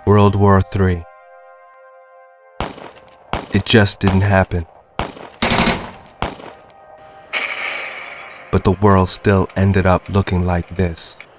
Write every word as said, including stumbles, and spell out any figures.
World War Three. It just didn't happen. But the world still ended up looking like this.